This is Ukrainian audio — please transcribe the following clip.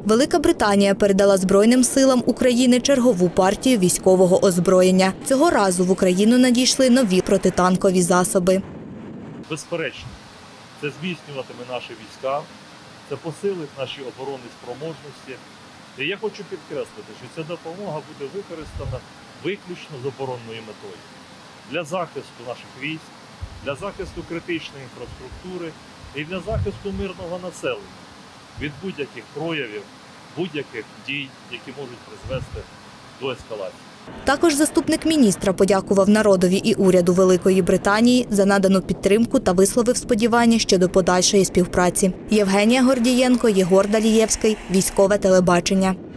Велика Британія передала Збройним силам України чергову партію військового озброєння. Цього разу в Україну надійшли нові протитанкові засоби. Безперечно, це зміцнюватиме наші війська, це посилить наші оборонні спроможності. І я хочу підкреслити, що ця допомога буде використана виключно з оборонною метою. Для захисту наших військ, для захисту критичної інфраструктури і для захисту мирного населення від будь-яких проявів, будь-яких дій, які можуть призвести до ескалації. Також заступник міністра подякував народові і уряду Великої Британії за надану підтримку та висловив сподівання щодо подальшої співпраці. Євгенія Гордієнко, Єгор Далієвський, Військове телебачення.